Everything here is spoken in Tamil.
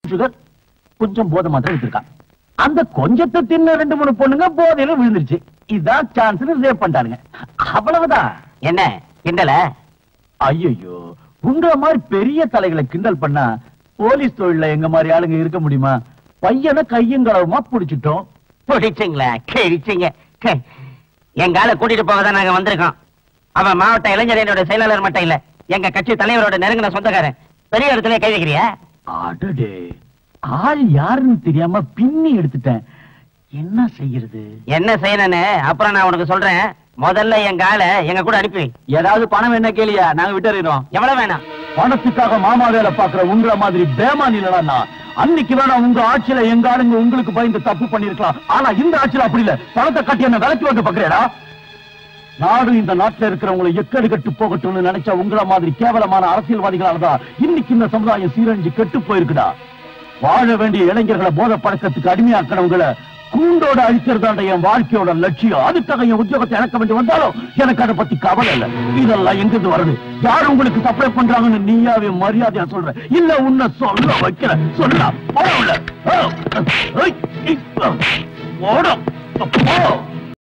சுகர் கொஞ்சம் போதை மாத்திரம் எடுத்திருக்கான். அந்த கொஞ்சத்தை தின்ன 2-3 பொண்ணுங்க போதையில விழுந்துருச்சு. இதான் சான்ஸ் ரேப் பண்ணிட்டானுங்க. அவ்வளவுதான். என்ன கிண்டல? ஐயோ, உங்கள மாதிரி பெரிய தலைகளை கிண்டல் பண்ணா போலீஸ் தொழில எங்க மாதிரி ஆளுங்க இருக்க முடியுமா? பையனை கையங்களவுமா புடிச்சிட்டோம். பிடிச்சிங்களா? கிழிச்சிங்க. எங்கால கூட்டிட்டு போகதான் நாங்க வந்திருக்கோம். அவன் மாவட்ட இளைஞரணோட செயலாளர் மட்டும் இல்ல, எங்க கட்சி தலைவரோட நெருங்கின சொந்தக்காரன். பெரிய இடத்துல கை வைக்கிறியா? அடடே, ஆள் யாருன்னு தெரியாம பின்னி எடுத்துட்டேன். என்ன செய்யறது? என்ன செய்யணும்னு அப்புறம் நான் உனக்கு சொல்றேன். முதல்ல எங்க ஆளை எங்க கூட அனுப்பி. ஏதாவது பணம் என்ன கேளியா? நாங்க விட்டுறோம். எவ்வளவு வேணாம்? பணத்துக்காக மாமா வேலை பாக்குற உங்களை மாதிரி பேமானி இல்லடா. அன்னைக்கு வேணா உங்க ஆட்சியில எங்க ஆளுங்க உங்களுக்கு பயந்து தப்பு பண்ணிருக்கலாம். ஆனா இந்த ஆட்சியில அப்படி இல்ல. பணத்தை கட்டி என்ன விலைக்கு வந்து பாக்குறேடா. நாடு இந்த நாட்டுல இருக்கிறவங்களை எக்கடு கட்டு போகட்டும்னு நினைச்சா உங்கள மாதிரி கேவலமான அரசியல்வாதிகளாலதான் இன்னைக்கு இந்த சமுதாயம் சீரழிஞ்சு கெட்டு போயிருக்குடா. வாழ வேண்டிய இளைஞர்களை போதை பழக்கத்துக்கு அடிமையாக்கிறவங்களை கூண்டோட அழிக்கிறதாண்ட என் வாழ்க்கையோட லட்சியம். அதுக்காக என் உத்தியோகத்தை இழக்க வேண்டி வந்தாலும் எனக்கு அதை பத்தி கவலை இல்லை. இதெல்லாம் எங்கிருந்து வருது? யார் உங்களுக்கு சப்ளை பண்றாங்கன்னு நீயாவே மரியாதையா சொல்ற? இல்ல உன்னை சொல்ல வைக்கிற. சொல்ல போட